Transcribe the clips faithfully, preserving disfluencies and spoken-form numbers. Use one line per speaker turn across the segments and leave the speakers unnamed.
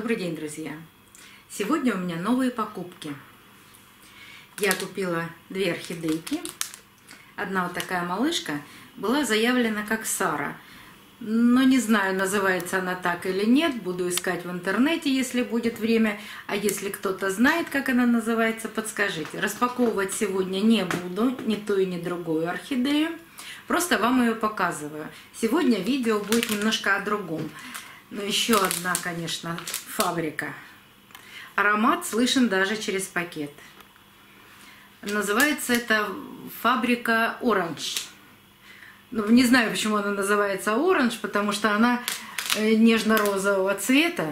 Добрый день, друзья! Сегодня у меня новые покупки. Я купила две орхидейки. Одна вот такая малышка была заявлена как Сара. Но не знаю, называется она так или нет. Буду искать в интернете, если будет время. А если кто-то знает, как она называется, подскажите. Распаковывать сегодня не буду, ни ту и ни другую орхидею. Просто вам ее показываю. Сегодня видео будет немножко о другом. Но еще одна, конечно, фабрика. Аромат слышен даже через пакет. Называется это фабрика Orange. Ну, не знаю, почему она называется Orange, потому что она нежно-розового цвета,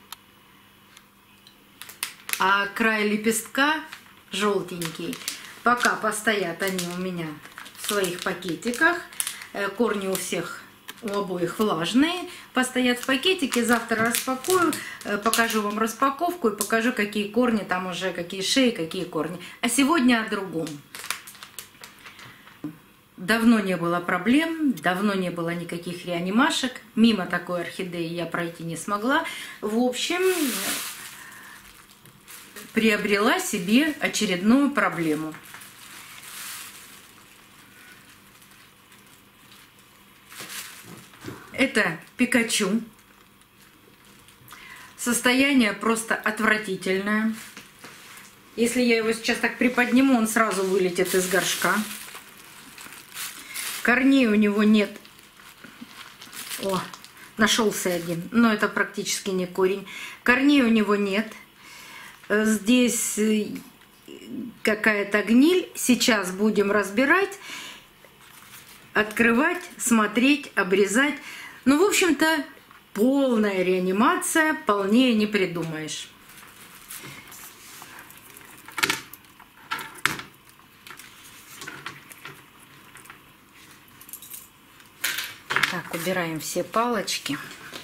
а край лепестка желтенький. Пока постоят они у меня в своих пакетиках. Корни у всех, у обоих влажные. Постоят в пакетике. Завтра распакую, покажу вам распаковку и покажу, какие корни там уже, какие шеи, какие корни. А сегодня о другом. Давно не было проблем, давно не было никаких реанимашек. Мимо такой орхидеи я пройти не смогла. В общем, приобрела себе очередную проблему. Это Пикачу. Состояние просто отвратительное. Если я его сейчас так приподниму, он сразу вылетит из горшка. Корней у него нет. О, нашелся один, но это практически не корень. Корней у него нет. Здесь какая-то гниль. Сейчас будем разбирать, открывать, смотреть, обрезать. Ну, в общем-то, полная реанимация, полнее не придумаешь. Так, убираем все палочки.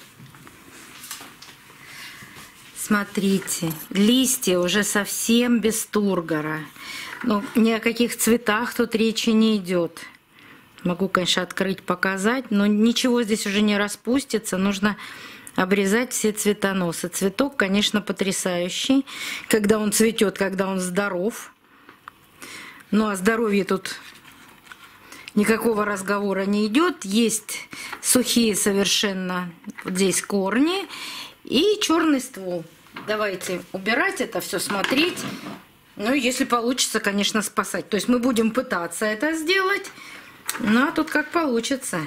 Смотрите, листья уже совсем без тургора. Ну, ни о каких цветах тут речи не идет. Могу, конечно, открыть, показать, но ничего здесь уже не распустится. Нужно обрезать все цветоносы. Цветок, конечно, потрясающий, когда он цветет, когда он здоров. Ну, о здоровье тут никакого разговора не идет. Есть сухие совершенно вот здесь корни и черный ствол. Давайте убирать это все, смотреть. Ну, если получится, конечно, спасать. То есть мы будем пытаться это сделать. Ну, а тут как получится.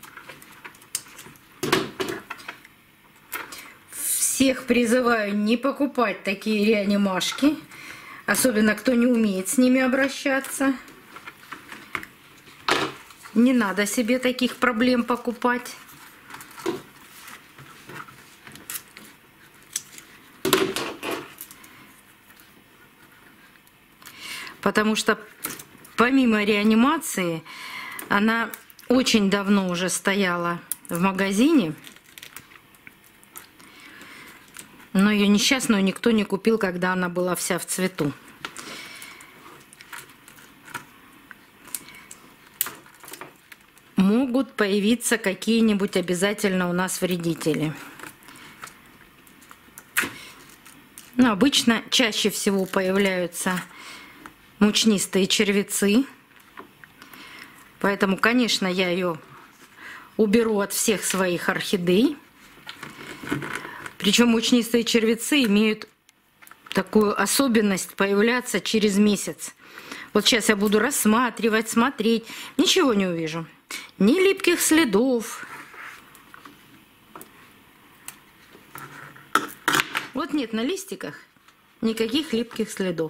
Всех призываю не покупать такие реанимашки. Особенно, кто не умеет с ними обращаться. Не надо себе таких проблем покупать. Потому что помимо реанимации, она очень давно уже стояла в магазине. Но ее несчастную никто не купил, когда она была вся в цвету. Могут появиться какие-нибудь обязательно у нас вредители. Но обычно чаще всего появляются мучнистые червецы. Поэтому, конечно, я ее уберу от всех своих орхидей. Причем мучнистые червецы имеют такую особенность появляться через месяц. Вот сейчас я буду рассматривать, смотреть. Ничего не увижу. Ни липких следов. Вот нет на листиках никаких липких следов.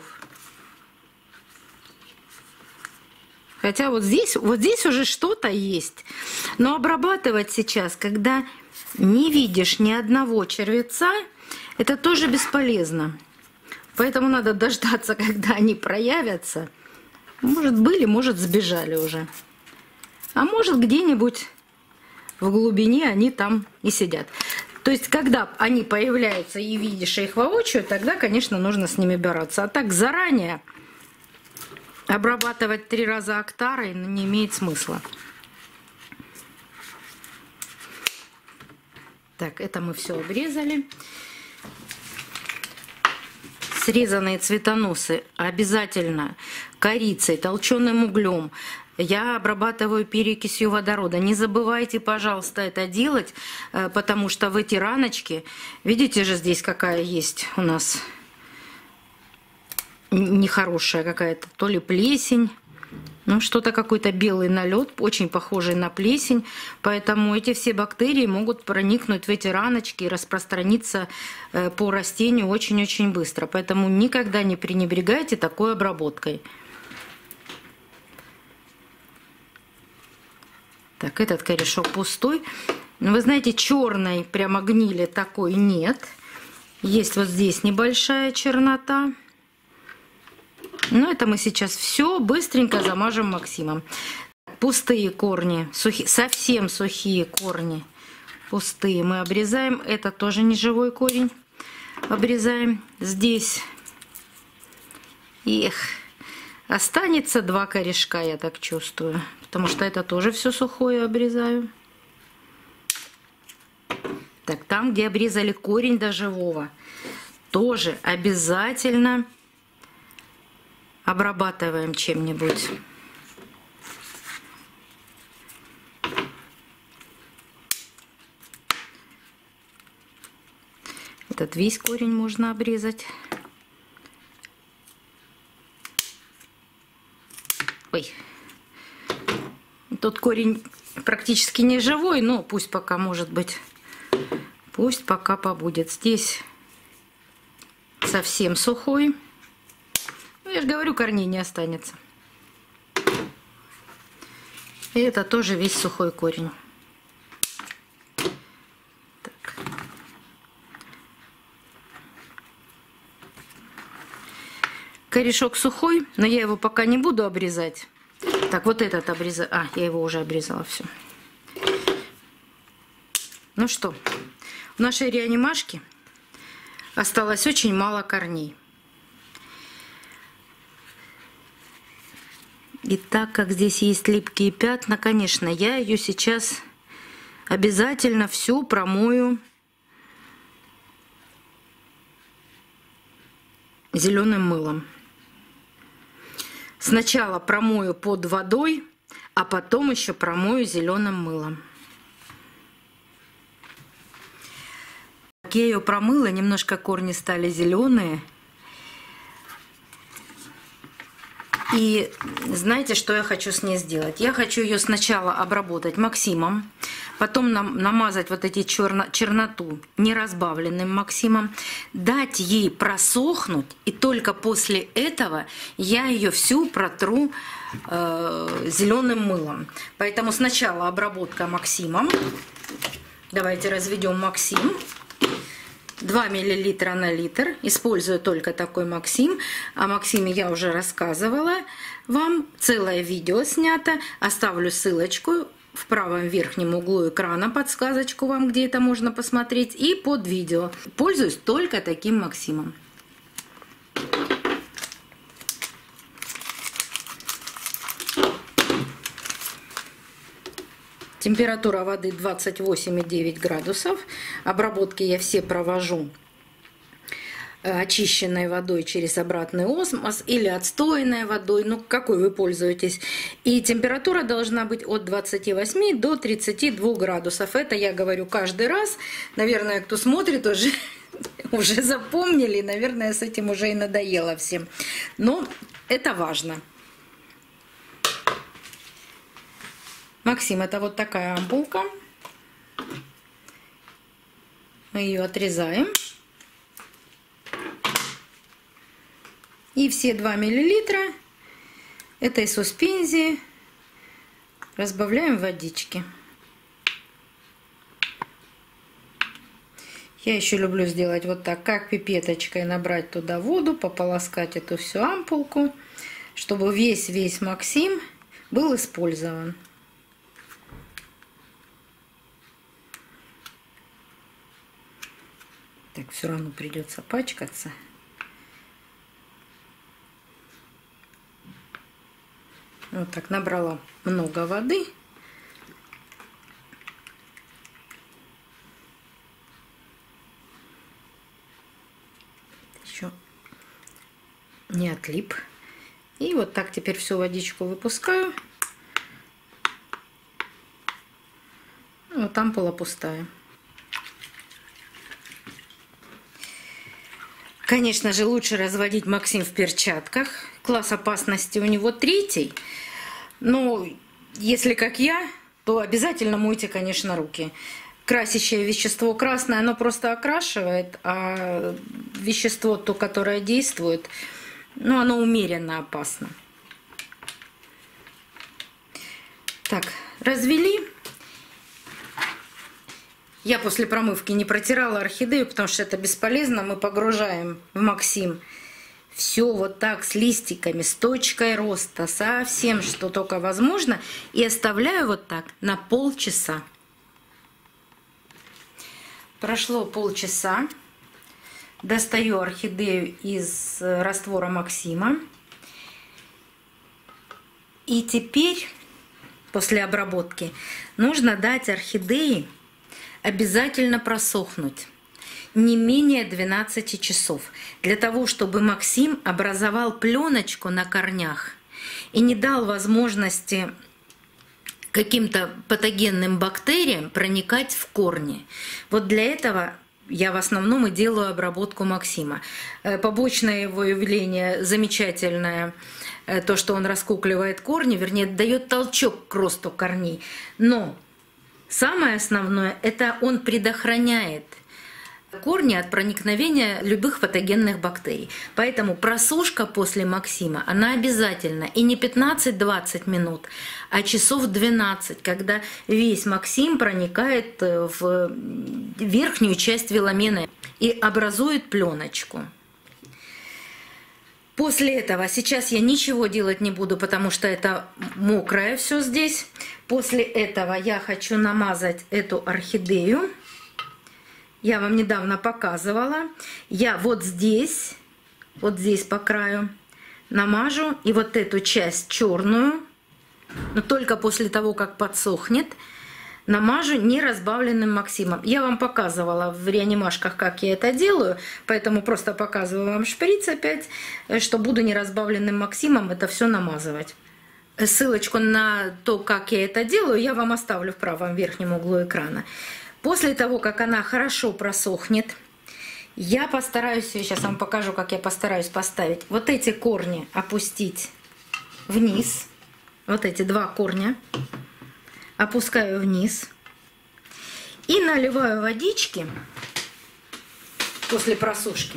Хотя вот здесь, вот здесь уже что-то есть. Но обрабатывать сейчас, когда не видишь ни одного червеца, это тоже бесполезно. Поэтому надо дождаться, когда они проявятся. Может, были, может, сбежали уже. А может, где-нибудь в глубине они там и сидят. То есть, когда они появляются и видишь их воочию, тогда, конечно, нужно с ними бороться. А так заранее обрабатывать три раза Актарой не имеет смысла. Так, это мы все обрезали. срезанные цветоносы обязательно корицей, толченым углем. Я обрабатываю перекисью водорода. Не забывайте, пожалуйста, это делать, потому что в эти раночки, видите же здесь какая есть у нас нехорошая какая-то, то ли плесень, ну что-то какой-то белый налет, очень похожий на плесень. Поэтому эти все бактерии могут проникнуть в эти раночки и распространиться по растению очень-очень быстро. Поэтому никогда не пренебрегайте такой обработкой. Так, этот корешок пустой. Вы знаете, черной прямо гнили такой нет. Есть вот здесь небольшая чернота. Но это мы сейчас все быстренько замажем Максимом. Пустые корни, сухие, совсем сухие корни, пустые мы обрезаем. Это тоже не живой корень. Обрезаем здесь. Эх, останется два корешка, я так чувствую. Потому что это тоже все сухое обрезаю. Так, там, где обрезали корень до живого, тоже обязательно обрабатываем чем-нибудь. Этот весь корень можно обрезать. Ой. Тот корень практически не живой, но пусть пока, может быть, пусть пока побудет. Здесь совсем сухой. Ну, я же говорю, корней не останется. И это тоже весь сухой корень. Так. Корешок сухой, но я его пока не буду обрезать. Так, вот этот обрезал. А, я его уже обрезала, все. Ну что, в нашей реанимашке осталось очень мало корней. И так как здесь есть липкие пятна, конечно, я ее сейчас обязательно всю промою зеленым мылом. Сначала промою под водой, а потом еще промою зеленым мылом. Я ее промыла, немножко корни стали зеленые. И знаете, что я хочу с ней сделать? Я хочу ее сначала обработать Максимом, потом нам намазать вот эти черно, черноту неразбавленным Максимом, дать ей просохнуть, и только после этого я ее всю протру э, зеленым мылом. Поэтому сначала обработка Максимом. Давайте разведем Максим. два миллилитра на литр. Использую только такой Максим. О Максиме я уже рассказывала вам. Целое видео снято. Оставлю ссылочку в правом верхнем углу экрана, подсказочку вам, где это можно посмотреть. И под видео. Пользуюсь только таким Максимом. Температура воды двадцать восемь и девять градусов. Обработки я все провожу очищенной водой через обратный осмос или отстойной водой, ну какой вы пользуетесь. И температура должна быть от двадцати восьми до тридцати двух градусов. Это я говорю каждый раз. Наверное, кто смотрит, уже, уже запомнили. Наверное, с этим уже и надоело всем. Но это важно. Максим, это вот такая ампулка. Мы ее отрезаем. И все два миллилитра этой суспензии разбавляем в водичке. Я еще люблю сделать вот так, как пипеточкой, набрать туда воду, пополоскать эту всю ампулку, чтобы весь-весь Максим был использован. Так, все равно придется пачкаться. Вот так набрала много воды. Еще не отлип. И вот так теперь всю водичку выпускаю. Вот ампула пустая. Конечно же, лучше разводить Максим в перчатках. Класс опасности у него третий. Но если как я, то обязательно мойте, конечно, руки. Красящее вещество красное, оно просто окрашивает, а вещество, то, которое действует, ну, оно умеренно опасно. Так, развели. Я после промывки не протирала орхидею, потому что это бесполезно. Мы погружаем в Максим все вот так с листиками, с точкой роста, со всем, что только возможно. И оставляю вот так на полчаса. Прошло полчаса. Достаю орхидею из раствора Максима. И теперь, после обработки, нужно дать орхидее обязательно просохнуть не менее двенадцати часов, для того, чтобы Максим образовал пленочку на корнях и не дал возможности каким-то патогенным бактериям проникать в корни. Вот для этого я в основном и делаю обработку Максима. Побочное его явление замечательное, то, что он раскукливает корни, вернее, дает толчок к росту корней. Но самое основное – это он предохраняет корни от проникновения любых патогенных бактерий. Поэтому просушка после Максима, она обязательно. И не пятнадцать-двадцать минут, а часов двенадцать, когда весь Максим проникает в верхнюю часть веломена и образует пленочку. После этого, сейчас я ничего делать не буду, потому что это мокрое все здесь. После этого я хочу намазать эту орхидею. Я вам недавно показывала. Я вот здесь, вот здесь по краю намажу. И вот эту часть черную, но только после того, как подсохнет, намажу неразбавленным Максимом. Я вам показывала в реанимашках, как я это делаю, поэтому просто показываю вам шприц опять, что буду неразбавленным Максимом это все намазывать. Ссылочку на то, как я это делаю, я вам оставлю в правом верхнем углу экрана. После того, как она хорошо просохнет, я постараюсь, сейчас вам покажу, как я постараюсь поставить вот эти корни опустить вниз. Вот эти два корня опускаю вниз и наливаю водички после просушки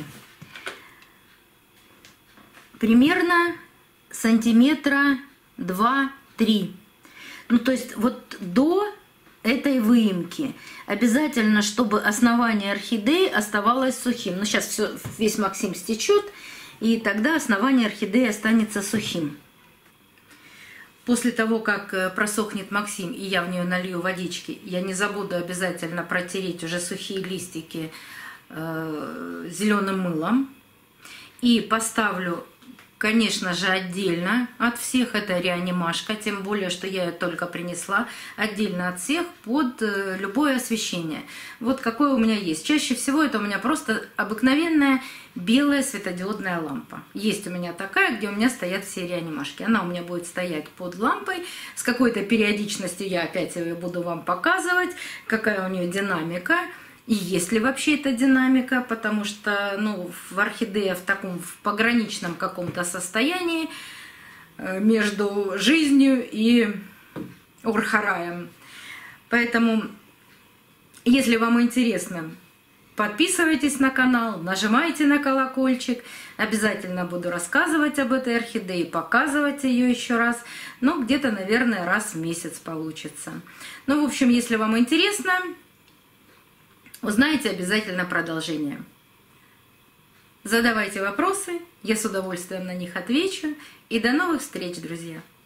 примерно сантиметра два-три. Ну, то есть вот до этой выемки. Обязательно, чтобы основание орхидеи оставалось сухим. Ну, сейчас все, весь Максим стечет, и тогда основание орхидеи останется сухим. После того, как просохнет Максим, и я в нее налью водички, я не забуду обязательно протереть уже сухие листики э, зеленым мылом. И поставлю, конечно же, отдельно от всех, это реанимашка, тем более, что я ее только принесла, отдельно от всех под любое освещение. Вот какое у меня есть. Чаще всего это у меня просто обыкновенная белая светодиодная лампа. Есть у меня такая, где у меня стоят все реанимашки. Она у меня будет стоять под лампой. С какой-то периодичностью я опять ее буду вам показывать, какая у нее динамика. И есть ли вообще эта динамика, потому что ну, в орхидея в таком в пограничном каком-то состоянии между жизнью и орхараем. Поэтому, если вам интересно, подписывайтесь на канал, нажимайте на колокольчик. Обязательно буду рассказывать об этой орхидее, показывать ее еще раз. Но где-то, наверное, раз в месяц получится. Ну, в общем, если вам интересно, узнаете обязательно продолжение. Задавайте вопросы, я с удовольствием на них отвечу. И до новых встреч, друзья!